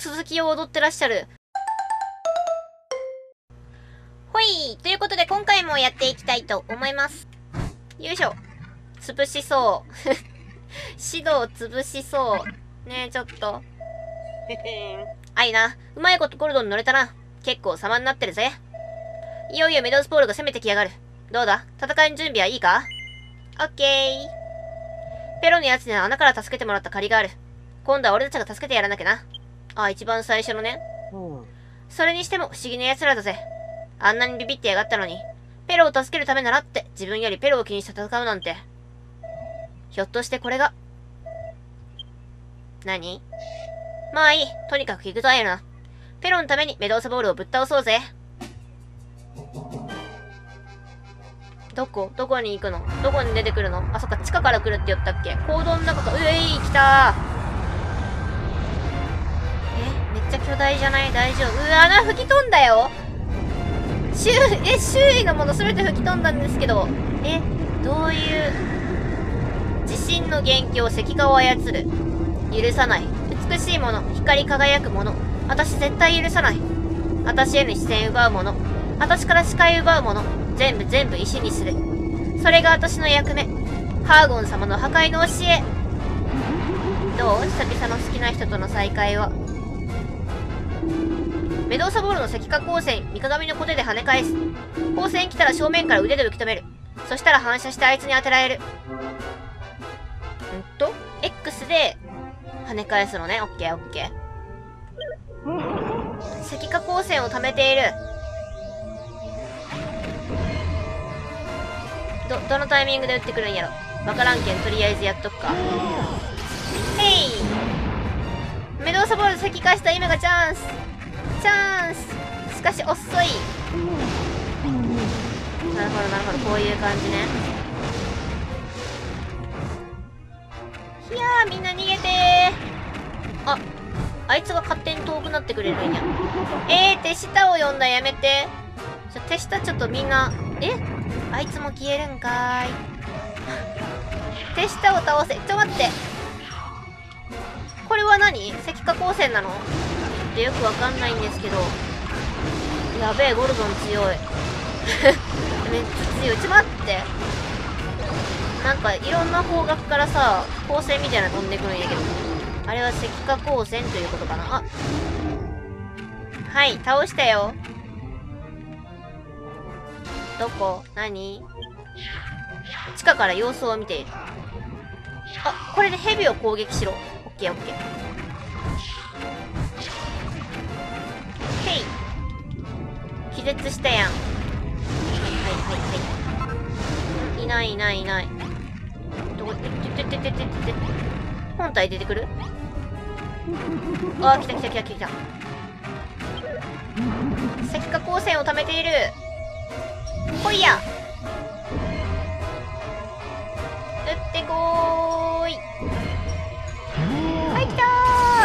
続きを踊ってらっしゃる。ほい。ということで今回もやっていきたいと思います。よいしょ。潰しそう。指導潰しそう。ねえ、ちょっと。あいな。うまいことゴルドンに乗れたな。結構様になってるぜ。いよいよメドウスポールが攻めてきやがる。どうだ？戦いの準備はいいか？オッケー。ペロのやつには穴から助けてもらった借りがある。今度は俺たちが助けてやらなきゃな。あ、一番最初のね。それにしても不思議な奴らだぜ。あんなにビビってやがったのに、ペロを助けるためならって自分よりペロを気にして戦うなんて。ひょっとしてこれが。何？まあいい。とにかく行くぞエルナ。ペロのためにメドウサボールをぶっ倒そうぜ。どこに行くの？どこに出てくるの？あ、そっか、地下から来るって言ったっけ？坑洞の中か、来たー。めっちゃ巨大じゃない？大丈夫？穴吹き飛んだよ。周囲のものすべて吹き飛んだんですけど。どういう。地震の元凶、石化を操る。許さない。美しいもの、光り輝くもの。私絶対許さない。私への視線奪うもの。私から視界奪うもの。全部石にする。それが私の役目。ハーゴン様の破壊の教え。どう？久々の好きな人との再会は。メドウサボールの石化光線、三鏡のコテで跳ね返す。光線来たら正面から腕で受け止める。そしたら反射してあいつに当てられる。X で跳ね返すのね。オッケーオッケー。石化光線を溜めている。どのタイミングで撃ってくるんやろ。わからんけん、とりあえずやっとくか。へい。メドウサボール石化した今がチャンス。しかし遅い。なるほど、こういう感じね。いやー、みんな逃げてー。あいつが勝手に遠くなってくれるんや。手下を呼んだやめて。手下ちょっとみんな、あいつも消えるんかーい。手下を倒せ。待って。これは何？石化光線なの？よくわかんないんですけど。やべえ、ゴルドン強い。めっちゃ強い。待って。なんかいろんな方角からさ、光線みたいなの飛んでくるんやけど。あれは石化光線ということかな。はい、倒したよ。どこ？何？地下から様子を見ている。これでヘビを攻撃しろ。オッケーオッケー。へい。気絶したやん。はい。いない。どこ？本体出てくる？来た。石化光線を溜めている。ほいや。撃ってこーい。はい、来た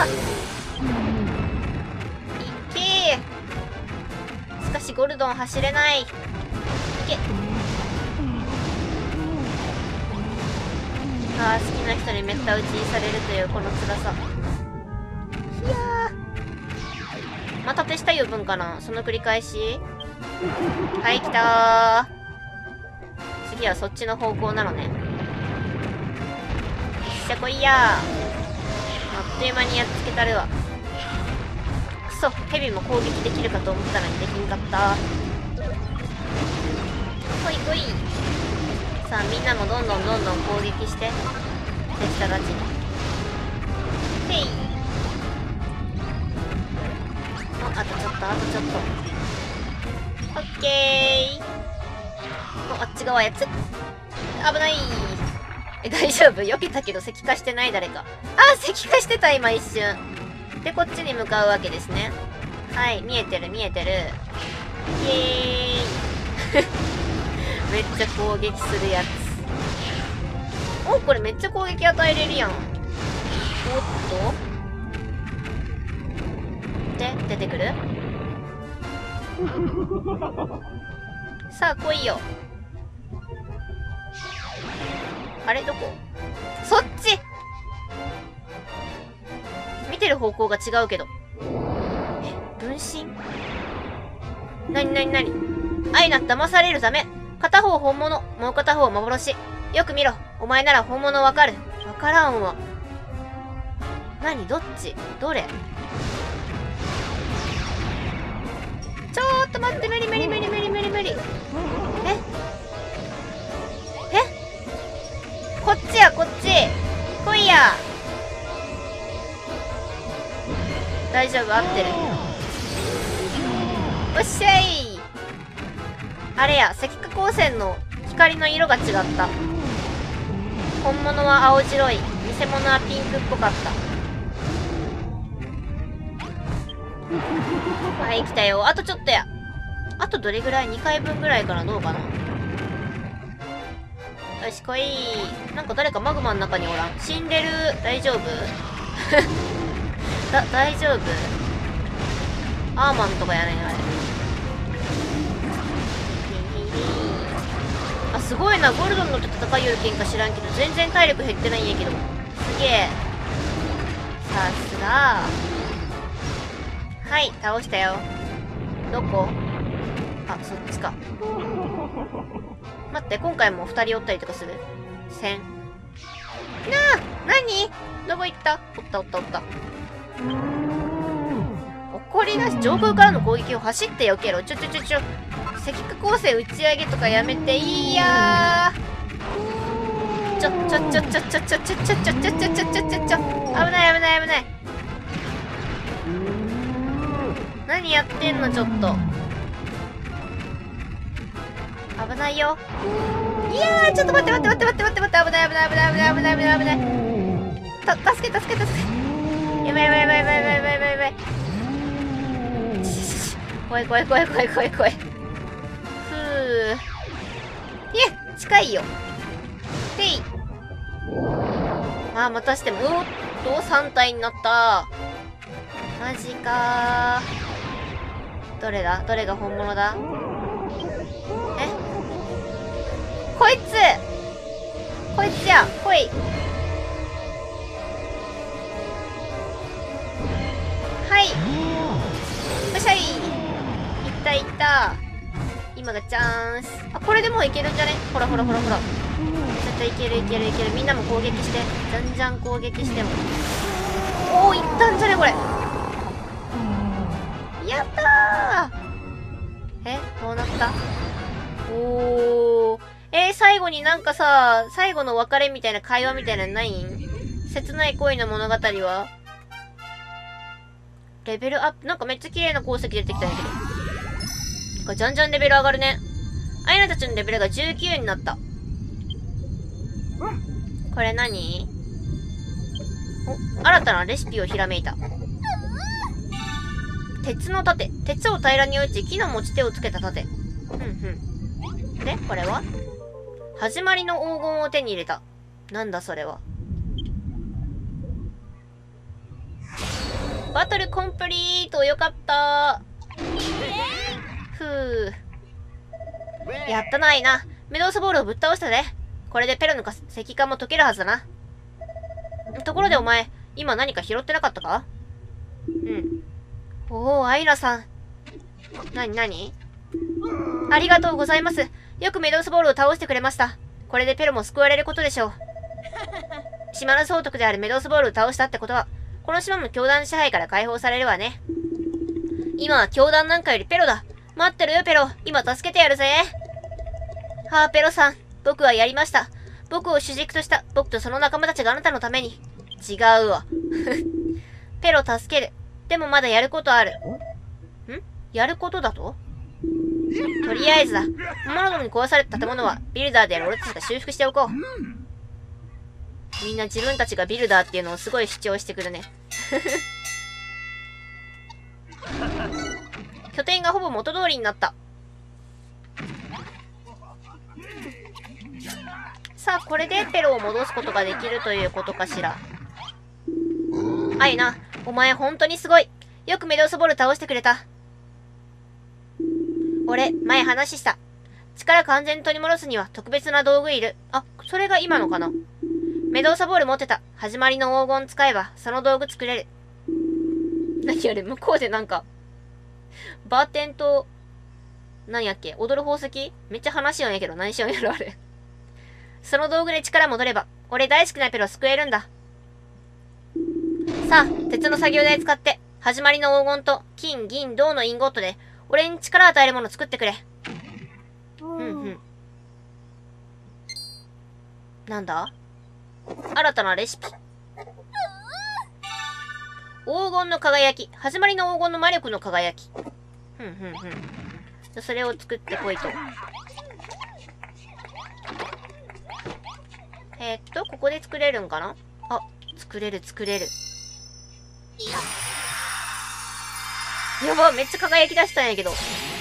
ー。いけー。しかしゴルドン走れない。いけ。好きな人にめった打ちにされるというこの辛さ。いやー。また手下呼ぶんかな？その繰り返し？はい、来たー。次はそっちの方向なのね。よっしゃ、来いやー。あっという間にやっつけたるわ。くそ、ヘビも攻撃できるかと思ったのにできんかった。来い。さあ、みんなもどんどん攻撃して。手下たちに。へい。あとちょっと。オッケー。あっち側やつ。危ない。大丈夫？避けたけど石化してない誰か。石化してた今一瞬。で、こっちに向かうわけですね。はい、見えてる。イエーイ。めっちゃ攻撃するやつ。これめっちゃ攻撃与えれるやん。おっと。で、出てくる？さあ、来いよ。あれどこ？そっち！見てる方向が違うけど。 分身？なになになに？アイナ、騙されるため。片方本物、もう片方幻。よく見ろ。お前なら本物わかる。わからんわ。何？どっち？どれ？ちょっと待って、無理無理無理無理無理無理。こっちや、こっち。来いや。大丈夫、合ってる。おっしゃい。あれや、赤化光線の光の色が違った。本物は青白い、偽物はピンクっぽかった。はい、来たよ。あとちょっとや。あとどれぐらい？ 2 回分ぐらいかな？どうかな？よし、来い。なんか誰かマグマの中におらん。死んでる。大丈夫？大丈夫？アーマンとかやねん、あれ。あ、すごいな。ゴルドンのと戦いよるけんか知らんけど、全然体力減ってないんやけど。すげえ。さすが。はい、倒したよ。どこ？あ、そっちか。待って、今回も2人おったりとかする？せん。なあ！何？どこ行った？おったおったおった。怒りなし、上空からの攻撃を走って避けろ。赤化光線打ち上げとかやめていいやー。危ない危ない危ない。何やってんの、ちょっと。危ないよ。いやー、ちょっと待って待って待って待って待って待って、危ない危ない危ない危ない危ない危ない危ない。助け。やばいやばいやばいやばいやばいやばいやばい。怖い。ふう。近いよ。てい。またしても、おっと、3体になった。マジかー。どれだ？どれが本物だ？こいつや、来い。はい。よっしゃい。いった。今がチャンス。あ、これでもういけるんじゃね？ほら。絶対いける。みんなも攻撃して。じゃん攻撃しても。おー、いったんじゃねこれ。やったー。どうなった？おー。最後になんかさ、最後の別れみたいな会話みたいなのないん？切ない恋の物語は？レベルアップ、なんかめっちゃ綺麗な鉱石出てきたんだけど。これじゃんじゃんレベル上がるね。アイナたちのレベルが19になった。これ何？お、新たなレシピをひらめいた。鉄の盾。鉄を平らに打ち、木の持ち手をつけた盾。で、これは？始まりの黄金を手に入れた。なんだそれは。バトルコンプリート。よかった。ふう。やったな、いな。メドウスボールをぶっ倒したぜ。これでペロの石化も解けるはずだな。ところでお前、今何か拾ってなかったか？おー、アイラさん。何？ありがとうございます。よくメドウスボールを倒してくれました。これでペロも救われることでしょう。島の総督であるメドウスボールを倒したってことは、この島も教団支配から解放されるわね。今は教団なんかよりペロだ。待ってるよ、ペロ。今助けてやるぜ。はあ、ペロさん。僕はやりました。僕を主軸とした僕とその仲間たちがあなたのために。違うわ。ペロ助ける。でもまだやることある。やることだと？とりあえずだ。モノドに壊された建物はビルダーである俺たちが修復しておこう。みんな自分たちがビルダーっていうのをすごい主張してくるね。拠点がほぼ元通りになった。さあ、これでペロを戻すことができるということかしら。アイナ、お前本当にすごい。よくメドウスボール倒してくれた。俺、前話した。力完全に取り戻すには特別な道具いる。あ、それが今のかな。メドウサボール持ってた。始まりの黄金使えば、その道具作れる。 何あれ、向こうでなんか、バーテンと、何やっけ、踊る宝石めっちゃ話しようんやけど、何しようんやろ、あれ。その道具で力戻れば、俺大好きなペロを救えるんだ。さあ、鉄の作業台使って、始まりの黄金と金、銀、銅のインゴットで、俺に力を与えるものを作ってくれ。なんだ？新たなレシピ。黄金の輝き。始まりの黄金の魔力の輝き。じゃ、それを作ってこいと。ここで作れるんかな？あ、作れる。やば、めっちゃ輝き出したんやけど。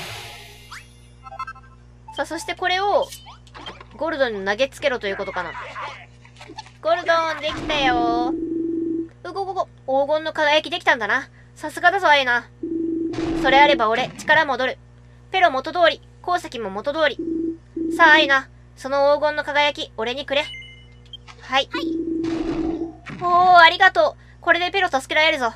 さあ、そしてこれを、ゴールドに投げつけろということかな。ゴールドン、できたよー。黄金の輝きできたんだな。さすがだぞ、アイナ。それあれば俺、力戻る。ペロ元通り、鉱石も元通り。さあ、アイナ、その黄金の輝き、俺にくれ。はい。おー、ありがとう。これでペロ助けられるぞ。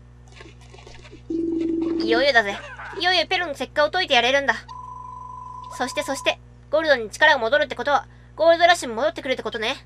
いよいよだぜ。いよいよペロの石化を解いてやれるんだ。そして、ゴールドに力が戻るってことは、ゴールドラッシュも戻ってくるってことね。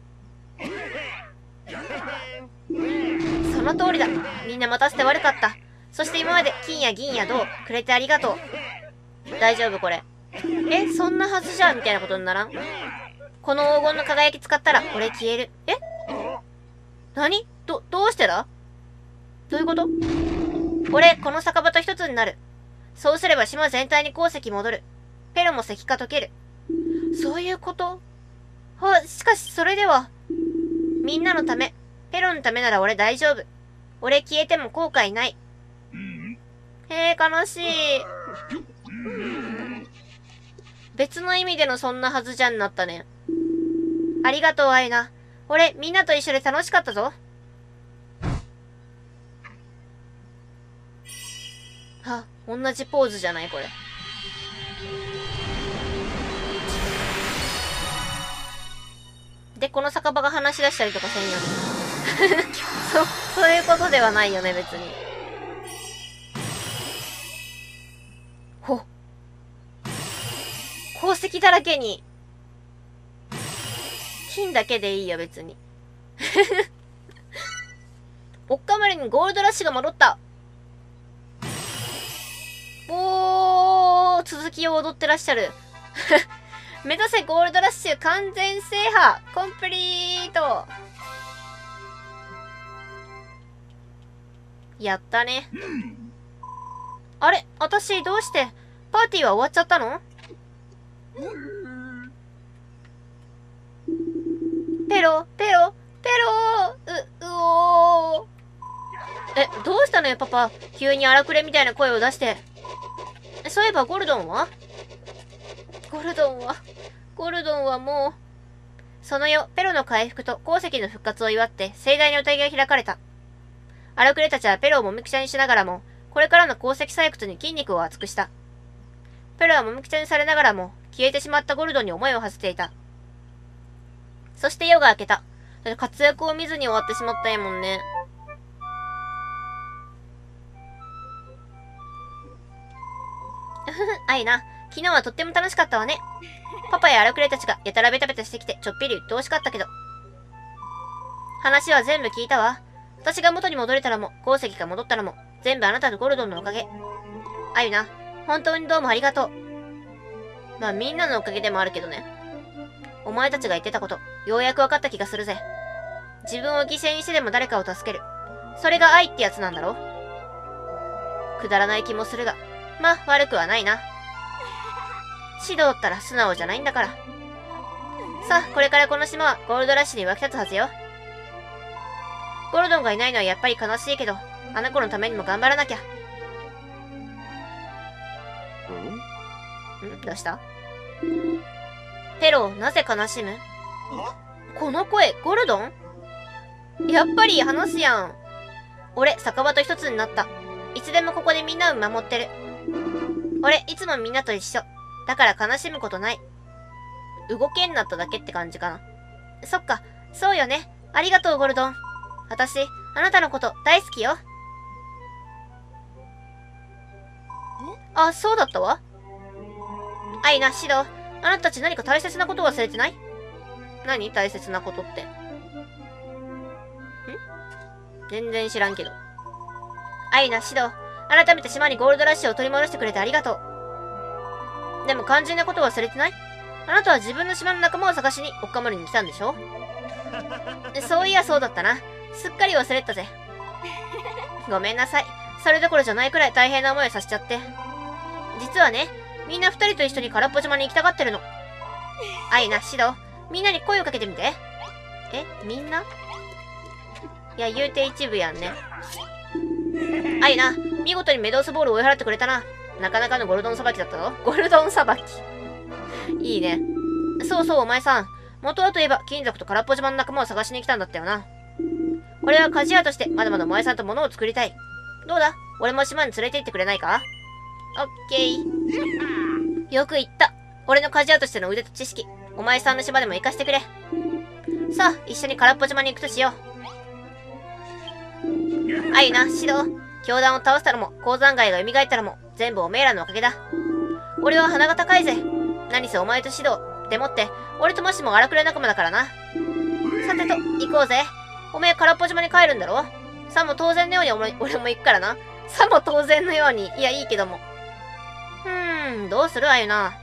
その通りだ。みんな待たせて悪かった。そして今まで金や銀や銅くれてありがとう。大丈夫これ。そんなはずじゃみたいなことにならん？この黄金の輝き使ったら俺消える。何？どうしてだ？どういうこと？俺、この酒場と一つになる。そうすれば島全体に鉱石戻る。ペロも石化溶ける。そういうこと？しかしそれでは、みんなのため、ペロのためなら俺大丈夫。俺消えても後悔ない。悲しい。別の意味でのそんなはずじゃんなったね。ありがとう、アイナ。俺、みんなと一緒で楽しかったぞ。同じポーズじゃないこれ。で、この酒場が話し出したりとかせんよね。そういうことではないよね、別に。宝石だらけに。金だけでいいよ、別に。おっかまりにゴールドラッシュが戻った。続きを踊ってらっしゃる。目指せゴールドラッシュ完全制覇コンプリート。やったね。あれ？私どうしてパーティーは終わっちゃったの？ペロおー。どうしたのよパパ。急に荒くれみたいな声を出して。そういえばゴルドンはもう。その夜、ペロの回復と鉱石の復活を祝って盛大な宴が開かれた。荒くれたちはペロをもみくちゃにしながらも、これからの鉱石採掘に筋肉を厚くした。ペロはもみくちゃにされながらも、消えてしまったゴルドンに思いを馳せていた。そして夜が明けた。活躍を見ずに終わってしまったんやもんね。アイナ、昨日はとっても楽しかったわね。パパや荒くれたちがやたらベタベタしてきてちょっぴり鬱陶しかったけど。話は全部聞いたわ。私が元に戻れたのも、鉱石が戻ったのも、全部あなたとゴルドンのおかげ。アユナ、本当にどうもありがとう。まあみんなのおかげでもあるけどね。お前たちが言ってたこと、ようやく分かった気がするぜ。自分を犠牲にしてでも誰かを助ける。それが愛ってやつなんだろ？くだらない気もするが、まあ悪くはないな。指導ったら素直じゃないんだから。さあ、これからこの島はゴールドラッシュに沸き立つはずよ。ゴルドンがいないのはやっぱり悲しいけど、あの子のためにも頑張らなきゃ。どうした？ペロ、なぜ悲しむ？この声、ゴルドン？やっぱり話すやん。俺、酒場と一つになった。いつでもここでみんなを見守ってる。俺、いつもみんなと一緒。だから悲しむことない。動けんなっただけって感じかな。そっか、そうよね。ありがとう、ゴルドン。私、あなたのこと大好きよ。 あ、そうだったわ。アイナ、シド、あなたたち何か大切なことを忘れてない？何大切なことって。全然知らんけど。アイナ、シド、改めて島にゴールドラッシュを取り戻してくれてありがとう。でも肝心なことを忘れてない？あなたは自分の島の仲間を探しにオッカマルに来たんでしょ？そういやそうだったな。すっかり忘れてたぜ。ごめんなさい。それどころじゃないくらい大変な思いをさせちゃって。実はね、みんな二人と一緒に空っぽ島に行きたがってるの。アイナ、シド、みんなに声をかけてみて。みんな？いや、言うて一部やんね。アイナ、見事にメドウスボールを追い払ってくれたな。なかなかのゴルドンさばきだったぞ。ゴルドンさばき。いいね。そうそう、お前さん。元はといえば、金属と空っぽ島の仲間を探しに来たんだったよな。俺は鍛冶屋として、まだまだお前さんと物を作りたい。どうだ？俺も島に連れて行ってくれないか？オッケー。よく言った。俺の鍛冶屋としての腕と知識、お前さんの島でも活かしてくれ。さあ、一緒に空っぽ島に行くとしよう。アイナ、シド、教団を倒したのも、鉱山街が蘇ったのも、全部おめえらのおかげだ。俺は鼻が高いぜ。何せお前とシド、でもって、俺とマシも荒くれ仲間だからな。さてと、行こうぜ。おめえ空っぽ島に帰るんだろ？さも当然のように俺も行くからな。さも当然のように。いや、いいけども。どうするあゆな。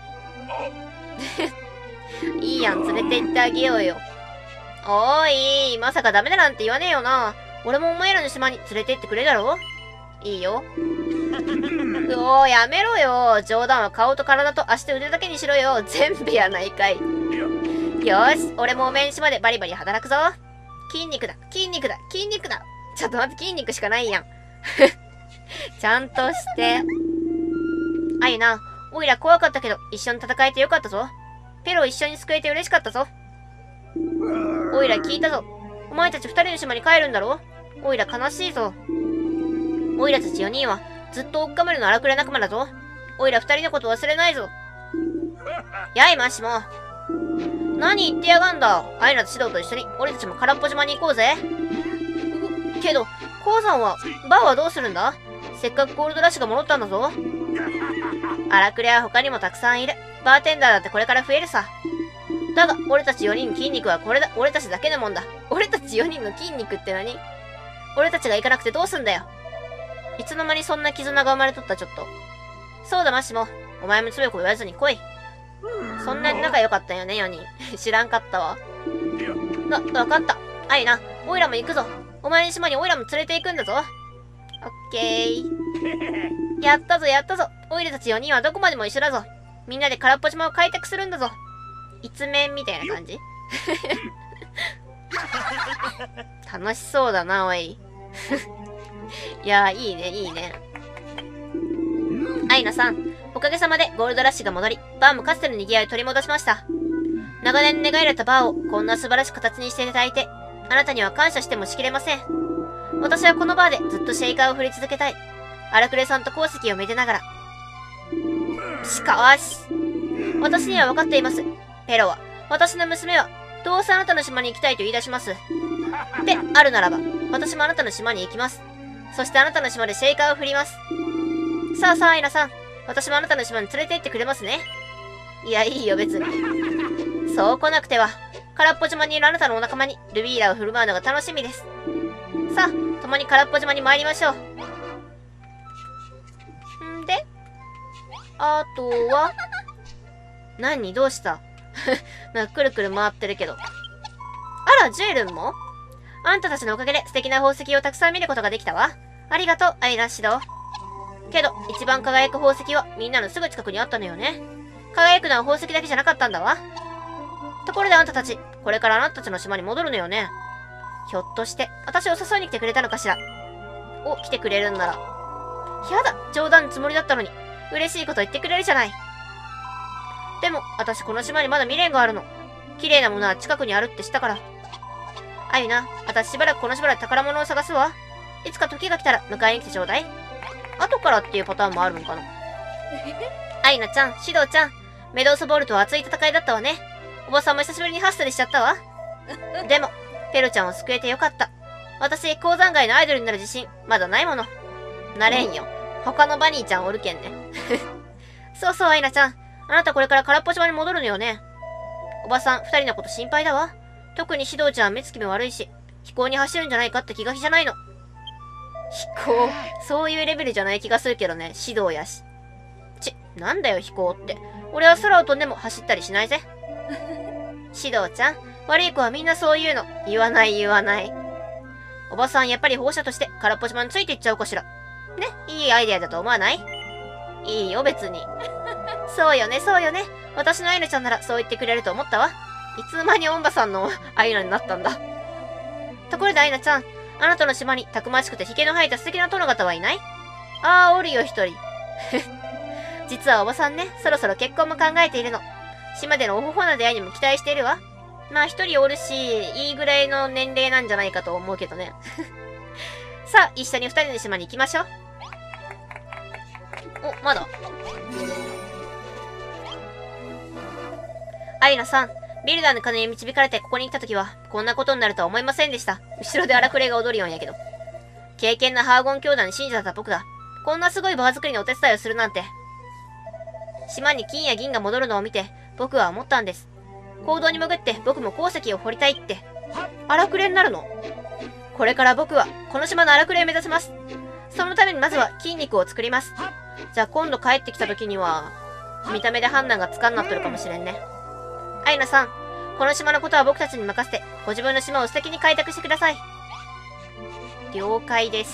いいやん、連れて行ってあげようよ。おーい、まさかダメだなんて言わねえよな。俺もお前らの島に連れて行ってくれだろ？いいよ。おー、やめろよ。冗談は顔と体と足と腕だけにしろよ。全部やないかい。よーし、俺もおめえん島でバリバリ働くぞ。筋肉だ、筋肉だ、筋肉だ。ちょっと待って、筋肉しかないやん。ちゃんとして。あゆな、おいら怖かったけど、一緒に戦えてよかったぞ。ペロを一緒に救えて嬉しかったぞ。おいら聞いたぞ。お前たち二人の島に帰るんだろ？おいら悲しいぞ。おいらたち4人は、ずっとオッカメルの荒くれ仲間だぞ。おいら二人のこと忘れないぞ。やいましも。何言ってやがんだ。あいらとシドと一緒に、俺たちも空っぽ島に行こうぜ。けど、鉱山は、バーはどうするんだ？せっかくゴールドラッシュが戻ったんだぞ。荒くれは他にもたくさんいる。バーテンダーだってこれから増えるさ。だが、俺たち4人の筋肉はこれだ。俺たちだけのもんだ。俺たち4人の筋肉って何？俺たちが行かなくてどうすんだよ。いつの間にそんな絆が生まれとったちょっと。そうだマシモ。お前も強く言わずに来い。そんなに仲良かったよね、4人。知らんかったわ。わかった。あいな、オイラも行くぞ。お前の島にオイラも連れて行くんだぞ。オッケー。やったぞ、やったぞ。オイラたち4人はどこまでも一緒だぞ。みんなで空っぽ島を開拓するんだぞ。一面みたいな感じ楽しそうだな、おい。いやー、いいね、いいね。アイナさん、おかげさまでゴールドラッシュが戻り、バーもかつての賑わいを取り戻しました。長年願いられたバーをこんな素晴らしく形にしていただいて、あなたには感謝してもしきれません。私はこのバーでずっとシェイカーを振り続けたい。荒くれさんと鉱石をめでながら。しかし、私には分かっています。ペロは、私の娘は、どうせあなたの島に行きたいと言い出します。で、あるならば、私もあなたの島に行きます。そしてあなたの島でシェイカーを振ります。さあさあ、アイナさん。私もあなたの島に連れて行ってくれますね。いや、いいよ、別に。そう来なくては、空っぽ島にいるあなたのお仲間にルビーラを振る舞うのが楽しみです。さあ、共に空っぽ島に参りましょう。んで、あとは、何どうしたなんかくるくる回ってるけど。あら、ジュエルンも？あんたたちのおかげで素敵な宝石をたくさん見ることができたわ。ありがとう、アイナシド。けど、一番輝く宝石はみんなのすぐ近くにあったのよね。輝くのは宝石だけじゃなかったんだわ。ところであんたたち、これからあなたたちの島に戻るのよね。ひょっとして、私を誘いに来てくれたのかしら。お、来てくれるんなら。やだ、冗談のつもりだったのに。嬉しいこと言ってくれるじゃない。でも、私この島にまだ未練があるの。綺麗なものは近くにあるって知ったから。あゆな、私しばらくこの島で宝物を探すわ。いつか時が来たら迎えに来てちょうだい。後からっていうパターンもあるのかな。アイナちゃん、シドちゃん、メドウスボールとは熱い戦いだったわね。おばさんも久しぶりにハッスルしちゃったわ。でも、ペロちゃんを救えてよかった。私、鉱山街のアイドルになる自信、まだないもの。なれんよ。 他のバニーちゃんおるけんね。そうそう、アイナちゃん。あなたこれから空っぽ島に戻るのよね。おばさん、二人のこと心配だわ。特に指導ちゃんは目つきも悪いし、飛行に走るんじゃないかって気が気じゃないの。飛行、そういうレベルじゃない気がするけどね、指導やし。なんだよ飛行って。俺は空を飛んでも走ったりしないぜ。指導ちゃん、悪い子はみんなそう言うの。言わない言わない。おばさん、やっぱり保護者として空っぽ島についていっちゃおうかしら。ね、いいアイデアだと思わない？いいよ、別に。そうよね、そうよね。私のアイナちゃんならそう言ってくれると思ったわ。いつの間にオンバさんのアイナになったんだ。ところでアイナちゃん、あなたの島にたくましくて髭の生えた素敵な殿方はいない？ああ、おるよ一人。実はおばさんね、そろそろ結婚も考えているの。島でのおほほな出会いにも期待しているわ。まあ一人おるし、いいぐらいの年齢なんじゃないかと思うけどね。さあ、一緒に二人の島に行きましょう。お、まだ。アイナさん、ビルダーの金に導かれてここに来た時は、こんなことになるとは思いませんでした。後ろで荒くれが踊るようんやけど。敬虔なハーゴン兄弟に信じてた僕が、こんなすごいバー作りのお手伝いをするなんて。島に金や銀が戻るのを見て、僕は思ったんです。坑道に潜って僕も鉱石を掘りたいって。荒くれになるの？これから僕は、この島の荒くれを目指します。そのためにまずは筋肉を作ります。じゃあ今度帰ってきた時には、見た目で判断がつかんなっとるかもしれんね。アイナさん、この島のことは僕たちに任せて、ご自分の島を素敵に開拓してください。了解です。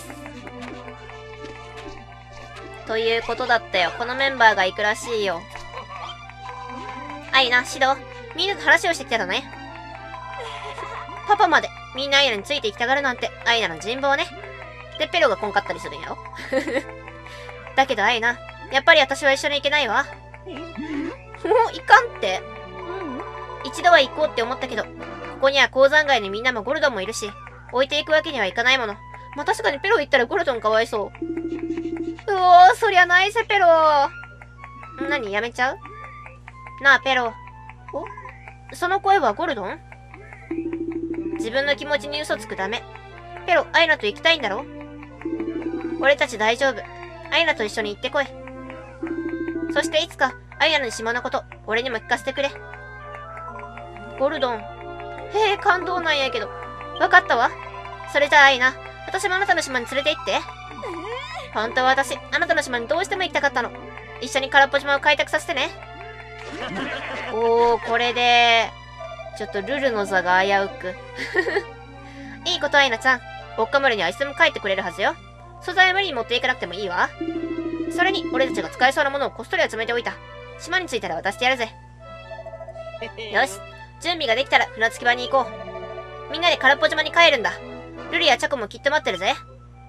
ということだったよ。このメンバーが行くらしいよ。アイナ、シド、みんなと話をしてきたのね。パパまで、みんなアイナについて行きたがるなんて、アイナの人望ね。で、ペロがこんかったりするんやろ。だけどアイナ、やっぱり私は一緒に行けないわ。もう、いかんって。一度は行こうって思ったけど、ここには鉱山街にみんなもゴルドンもいるし、置いていくわけにはいかないもの。まあ、確かにペロ行ったらゴルドンかわいそう。うおー、そりゃないぜ、ペロ。何、やめちゃう？なあ、ペロ。お？その声はゴルドン？自分の気持ちに嘘つくダメ。ペロ、アイナと行きたいんだろ？俺たち大丈夫。アイナと一緒に行ってこい。そしていつか、アイナの島のこと、俺にも聞かせてくれ。ゴルドン。へえ、感動なんやけど。わかったわ。それじゃあアイナ、私もあなたの島に連れて行って。本当は私、あなたの島にどうしても行きたかったの。一緒に空っぽ島を開拓させてね。おー、これで、ちょっとルルの座が危うく。いいこと、アイナちゃん。ボッカムルにはいつでも帰ってくれるはずよ。素材は無理に持っていかなくてもいいわ。それに、俺たちが使えそうなものをこっそり集めておいた。島に着いたら渡してやるぜ。よし。準備ができたら船着き場に行こう。みんなで空っぽ島に帰るんだ。ルリやチャコもきっと待ってるぜ。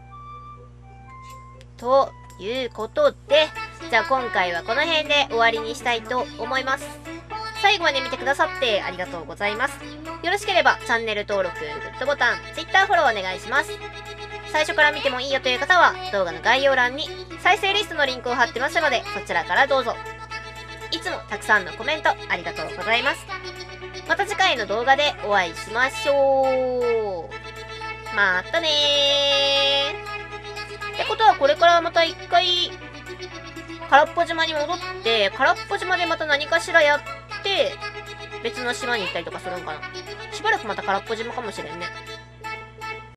ということで、じゃあ今回はこの辺で終わりにしたいと思います。最後まで見てくださってありがとうございます。よろしければチャンネル登録、グッドボタン、Twitter フォローお願いします。最初から見てもいいよという方は動画の概要欄に再生リストのリンクを貼ってますのでそちらからどうぞ。いつもたくさんのコメントありがとうございます。また次回の動画でお会いしましょう。またねー。ってことはこれからまた一回空っぽ島に戻って空っぽ島でまた何かしらやって別の島に行ったりとかするのかな。しばらくまた空っぽ島かもしれんね。